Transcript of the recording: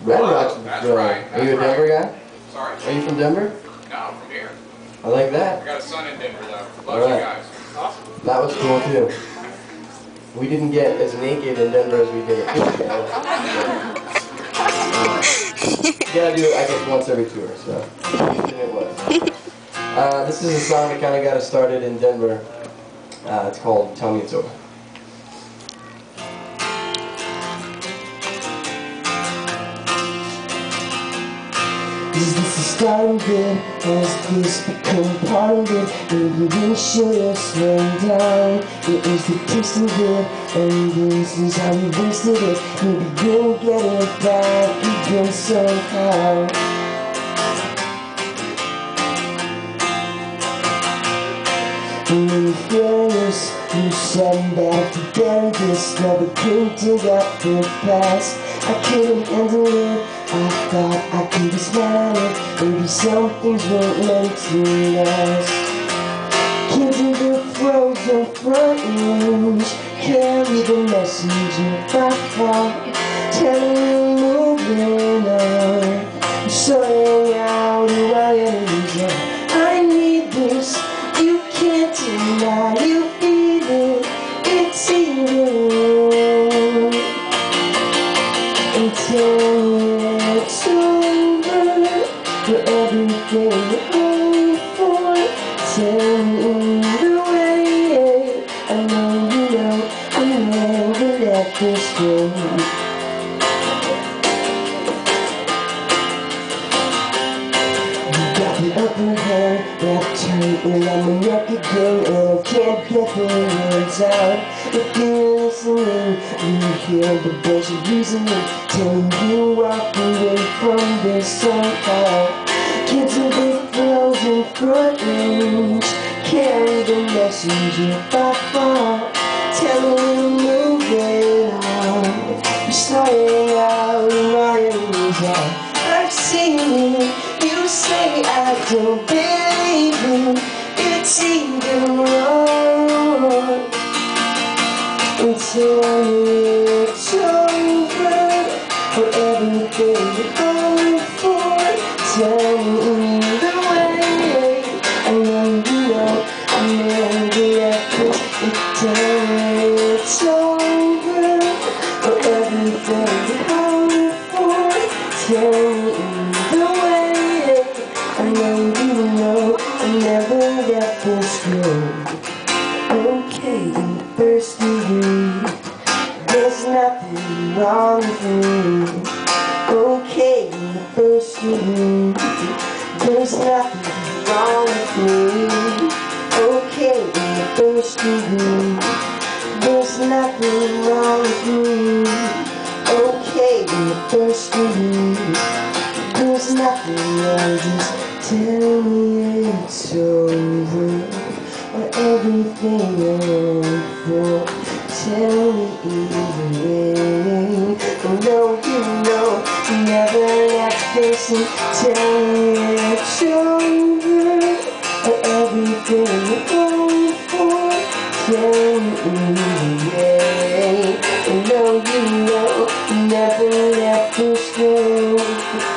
Red Rock's That's really. right. Are you a Denver guy? Sorry? Are you from Denver? No, I'm from here. I like that. I got a son in Denver, though. Love All right. you guys. Awesome. That was cool, too. We didn't get as naked in Denver as we did at Meese. You gotta do it, I guess, once every tour, so Houston it was. This is a song that kind of got us started in Denver. It's called Tell Me It's Over. Is this the start of it? Has this become part of it? Maybe we should have slowed down. It is the taste of it, and this is how we wasted it. Maybe we'll get it back again somehow. And in fairness, you said that if you buried this, never could dig up the past. I couldn't handle it. I thought I could be smart at it. Maybe some things weren't meant to last. Kids in the frozen front range carry the message of my heart, telling me moving on. I'm sorting out who I am. I need this. You can't deny you feel it. It's evil. Until it's over, for everything you hope for. Tell me the way. I know you know I'll never let this go. You got the upper hand, wrapped tight around my neck again, and I can't get the words out. If you're listening, you hear the voice of reasoning telling you walk away from this somehow. Kids in big clothes in front range carry the message of our fault, telling you moving on. You're starting out and my enemies are. I've seen you. You say I don't believe you. It's even wrong. Until it's over, for everything you hope for. Tell me the way. I know you know I'll never let this. Until it's over, for everything you hope for. Tell me the way. I know you know I'll never let this go. Okay, in the first degree, there's nothing wrong with me. Okay, in the first degree, there's nothing wrong with me. Okay, in the first degree, there's nothing wrong with me. Okay, in the first degree, there's nothing wrong. Just tell me it's over. Everything you're for, tell me either way. I know you know, never let this and tell me it's over. Everything you're for, tell me either way. I know you know, never let this go.